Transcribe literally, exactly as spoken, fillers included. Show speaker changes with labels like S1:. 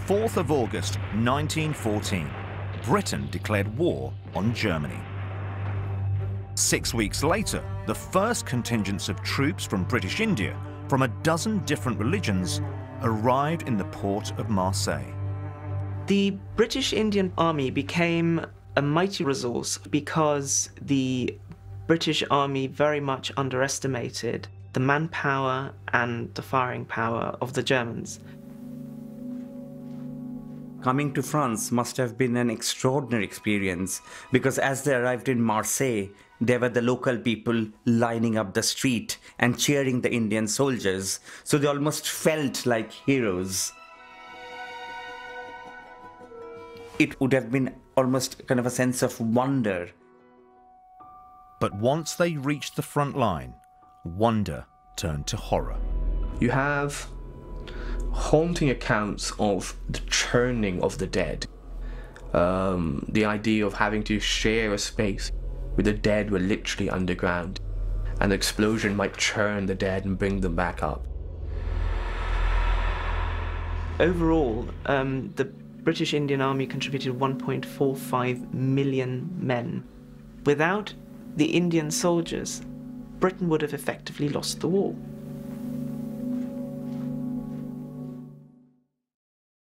S1: fourth of August nineteen fourteen, Britain declared war on Germany. Six weeks later, the first contingents of troops from British India from a dozen different religions arrived in the port of Marseille.
S2: The British Indian Army became a mighty resource because the British Army very much underestimated the manpower and the firing power of the Germans.
S3: Coming to France must have been an extraordinary experience, because as they arrived in Marseille, there were the local people lining up the street and cheering the Indian soldiers, so they almost felt like heroes. It would have been almost kind of a sense of wonder.
S1: But once they reached the front line, wonder turned to horror.
S4: You have haunting accounts of the churning of the dead. Um, the idea of having to share a space where the dead were literally underground, and the explosion might churn the dead and bring them back up.
S2: Overall, um, the British Indian Army contributed one point four five million men. Without the Indian soldiers, Britain would have effectively lost the war.